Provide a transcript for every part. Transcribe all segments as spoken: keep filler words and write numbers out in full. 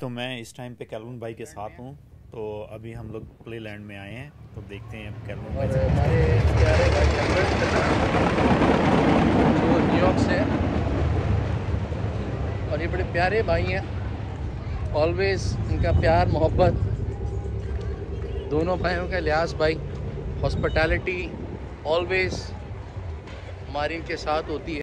तो मैं इस टाइम पे कैलून भाई के साथ हूँ। तो अभी हम लोग प्ले लैंड में आए हैं, तो देखते हैं अब कैलून भाई से। हमारे प्यारे भाई वो न्यूयॉर्क से, और ये बड़े प्यारे भाई हैं। ऑलवेज इनका प्यार मोहब्बत, दोनों भाइयों का लिहाज भाई, हॉस्पिटैलिटी ऑलवेज हमारी इनके साथ होती है।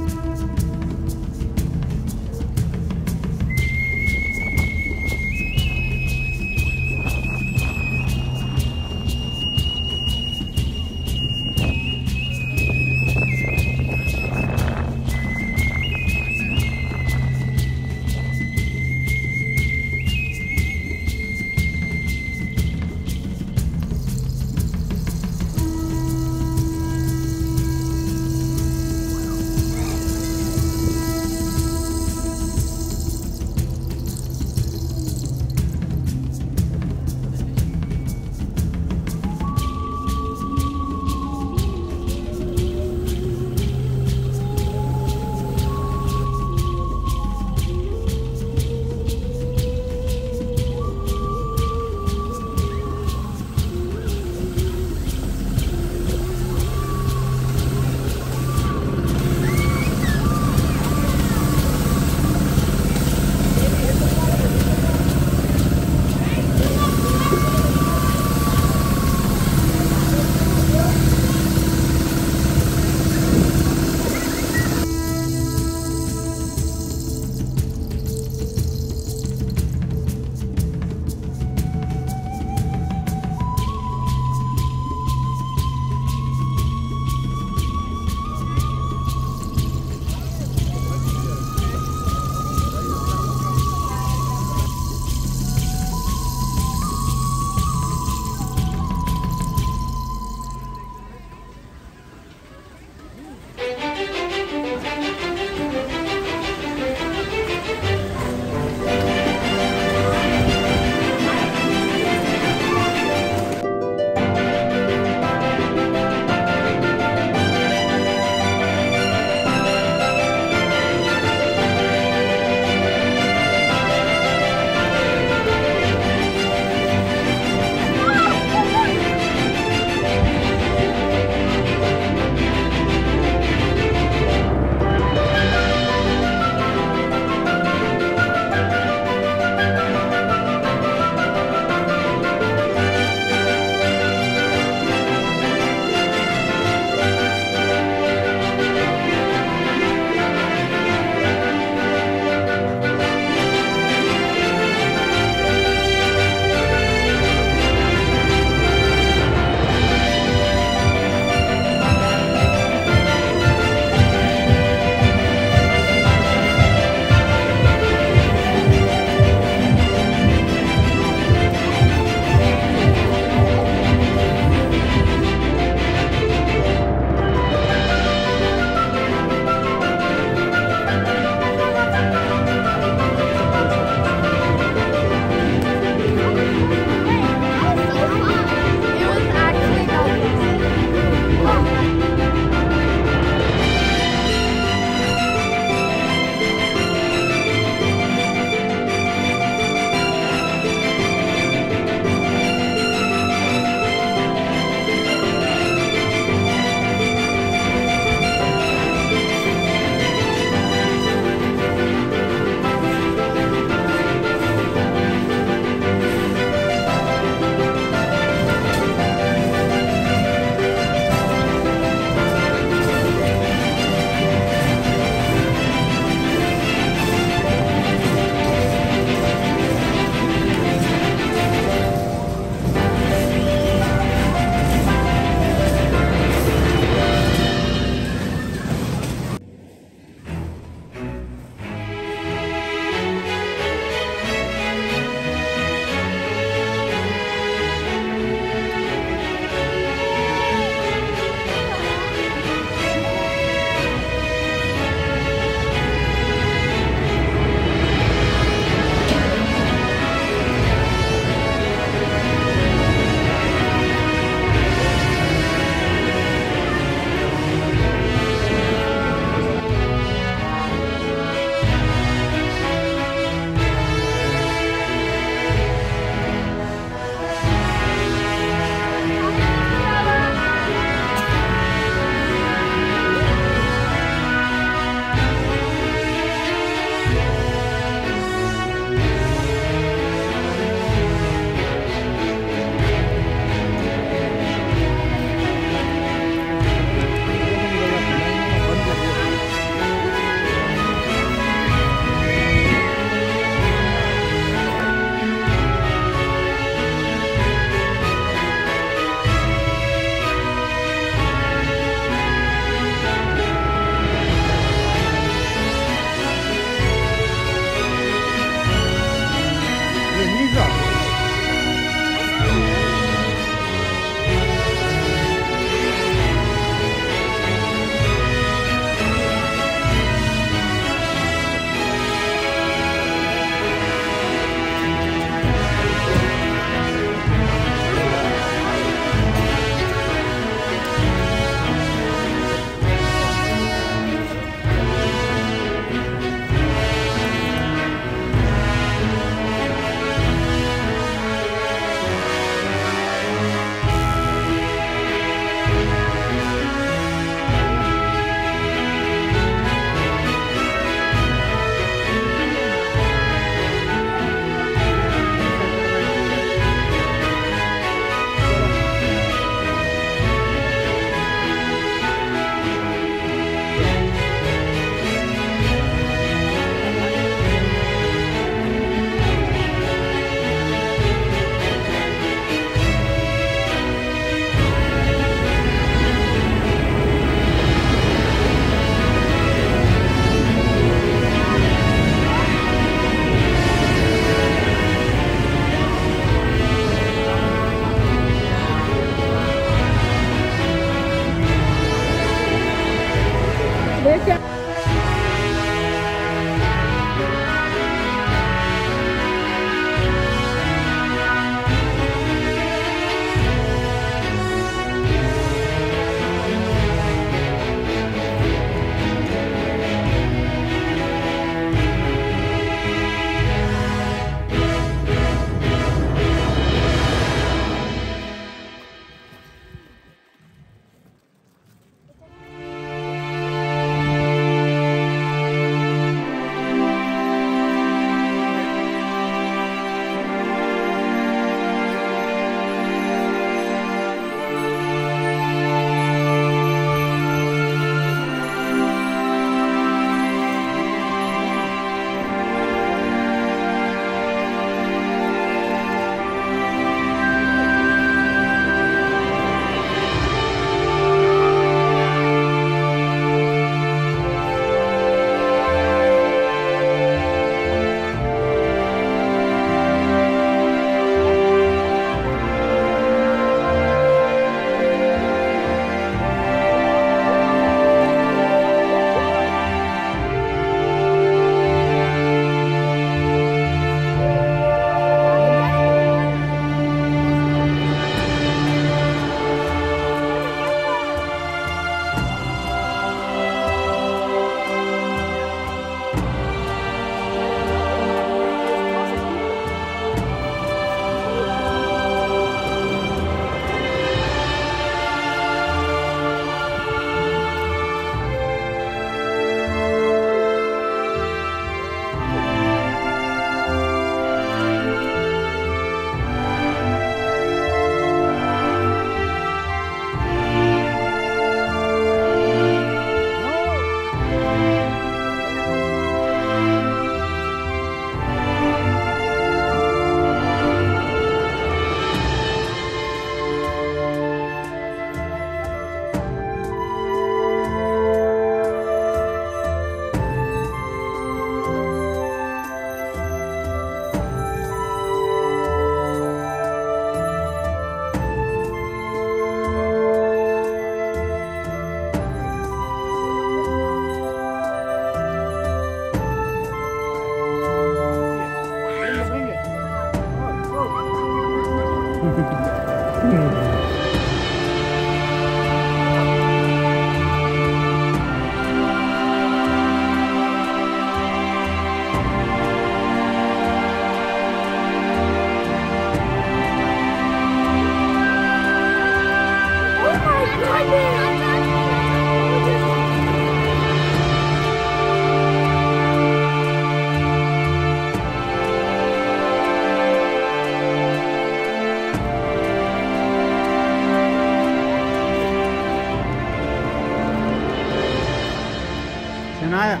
Shania,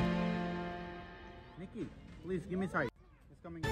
Nikki, please give me side. It's coming.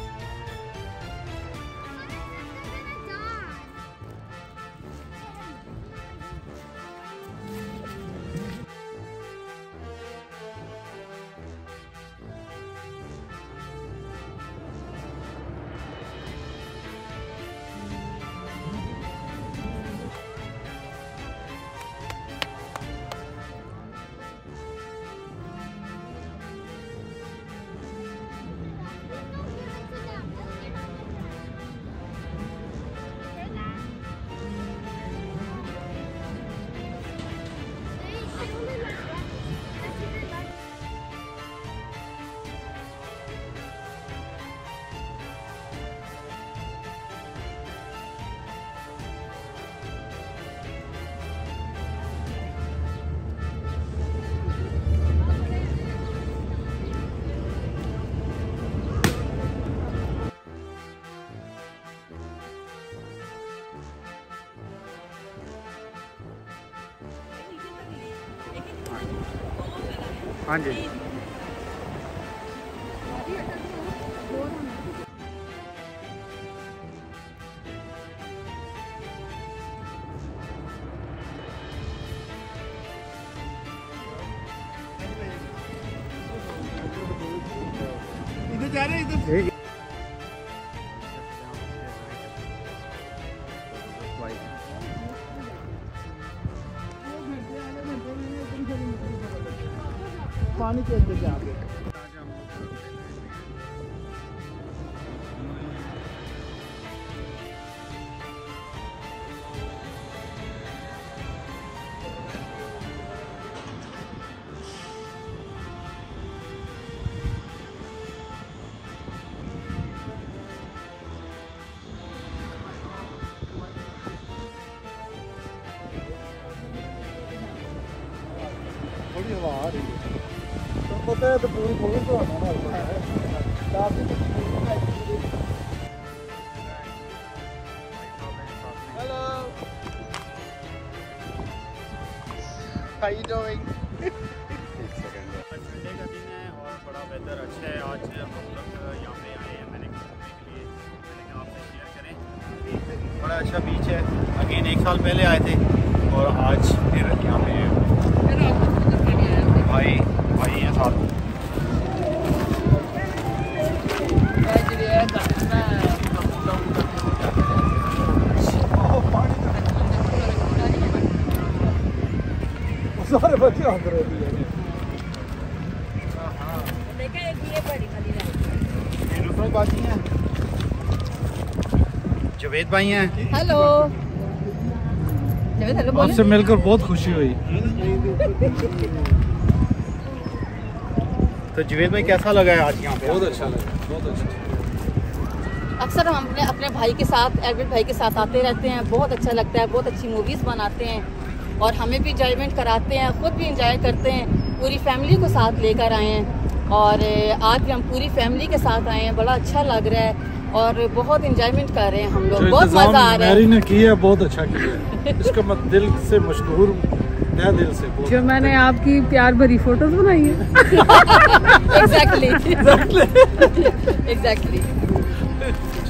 हाँ जी इधर जा रहे हैं इधर पानी के अंदर जाके थोड़ी हवा आ रही है पता है तो पूरी खोल तो आना है hello how you doing Sunday का दिन है और बड़ा वेदर अच्छा है। आज हम लोग यहाँ पे आए हैं मैंने घूमने के लिए, मैंने कहा आपसे शेयर करें। बड़ा अच्छा बीच है। अगेन एक साल पहले आए थे और आज फिर यहाँ पे भाई भाई हैं साथ। सारे बच्चे आते रहते हैं। बाजी हैं, जवेद भाई हैं। हेलो आपसे मिलकर बहुत खुशी हुई। तो जवेद भाई कैसा लगा है आज यहाँ पे? बहुत अच्छा लगा, बहुत अच्छा। अक्सर हम अपने अपने भाई के साथ एडविट भाई के साथ आते रहते हैं, बहुत अच्छा लगता है। बहुत अच्छी मूवीज़ बनाते हैं और हमें भी इंजॉयमेंट कराते हैं, खुद भी इंजॉय करते हैं। पूरी फैमिली को साथ लेकर आए हैं और आज भी हम पूरी फैमिली के साथ आए हैं। बड़ा अच्छा लग रहा है और बहुत इंजॉयमेंट कर रहे हैं हम लोग। बहुत मज़ा आ रहा है। ने किया बहुत अच्छा किया, इसका मैं दिल से मशहूर है, दिल से। जो मैंने आपकी प्यार भरी फोटोज बनाई है। Exactly exactly